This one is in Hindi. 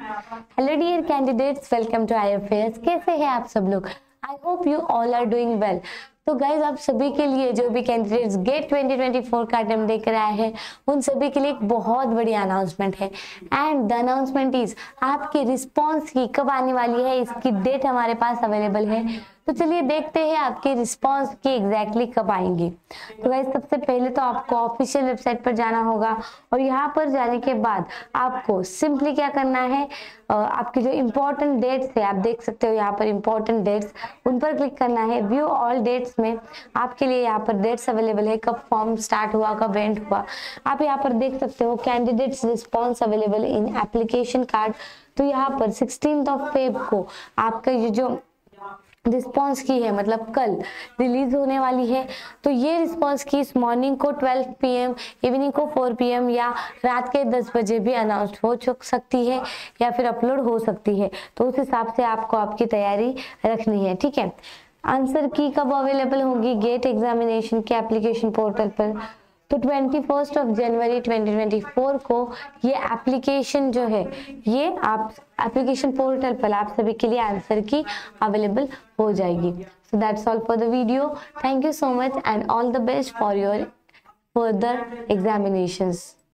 Hello dear candidates, welcome to IFAS। कैसे हैं आप सब लोग? I hope you all are doing well. तो गाइज, आप सभी के लिए जो भी कैंडिडेट्स गेट 2024 का अटेम्प्ट देकर आए हैं उन सभी के लिए एक बहुत बड़ी अनाउंसमेंट है। एंड द अनाउंसमेंट इज आपकी रिस्पॉन्स की कब आने वाली है, इसकी डेट हमारे पास अवेलेबल है। तो चलिए देखते हैं आपकी रिस्पॉन्स की एग्जैक्टली कब आएंगी। तो गाइज, सबसे पहले तो आपको ऑफिशियल वेबसाइट पर जाना होगा और यहाँ पर जाने के बाद आपको सिंपली क्या करना है, आपकी जो इम्पोर्टेंट डेट्स है आप देख सकते हो यहाँ पर इम्पोर्टेंट डेट्स, उन पर क्लिक करना है। व्यू ऑल डेट्स में आपके लिए यहाँ पर डेट्स अवेलेबल है, कब फॉर्म स्टार्ट हुआ, कब एंड हुआ। आप यहाँ पर देख सकते हो candidates response available in application card. तो यहाँ पर 16 फेब को आपका ये जो रिस्पॉन्स की है, मतलब कल रिलीज होने वाली है। तो ये रिस्पॉन्स की इस मॉर्निंग को 12 PM, इवनिंग को 4 PM या रात के 10 बजे भी अनाउंस हो सकती है या फिर अपलोड हो सकती है। तो उस हिसाब से आपको आपकी तैयारी रखनी है, ठीक है। आंसर की कब अवेलेबल होगी गेट एग्जामिनेशन के एप्लीकेशन पोर्टल पर? तो 21 जनवरी 2024 को ये एप्लीकेशन जो है ये आप एप्लीकेशन पोर्टल पर आप सभी के लिए आंसर की अवेलेबल हो जाएगी। So that's all for the video. Thank you so much and all the best for your further examinations.